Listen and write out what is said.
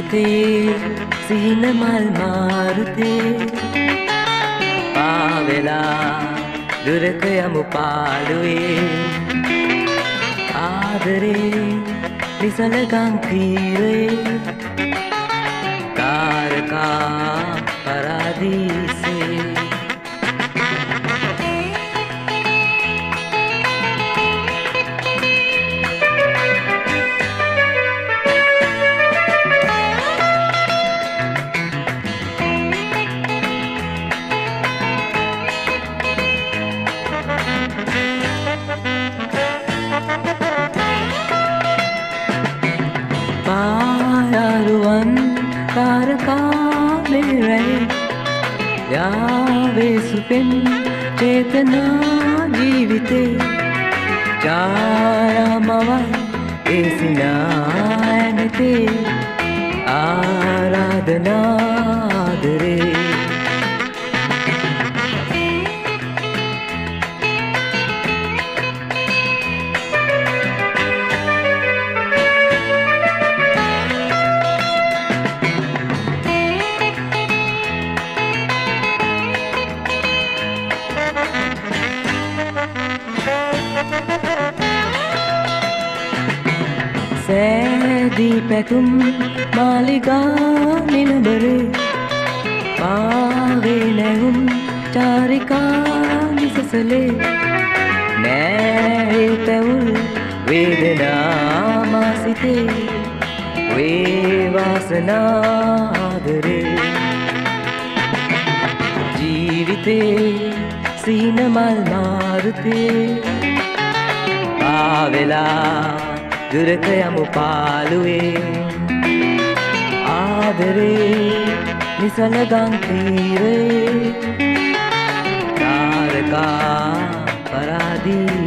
ජීවිතේ සිහින මල් මාරුතේ පාවෙලා දුරක යමු පාළුවේ ආදරේ නිසලගම් තීරේ තාරකා පරාදීසේ පායාරුවන් තාරකා මෙරැයි යාවේසුපෙන් චේතනා ජීවිතේ ඡායාමවයි ඒසිනායනතේ ආරාධනාදරේ සෑදී පැතුම් මාලිගා නිලබරේ පාවේ නැහුම් චාරිකා නිසසලේ නෑ තැවුල් වේදනා මාසිතේ වේවාසනාදරේ ජීවිතේ සිහින මල් මාරුතේ පාවෙලා දුරක යමු පාළුවේ ආදරේ නිසලගම් තීරේ තාරකා පරාදී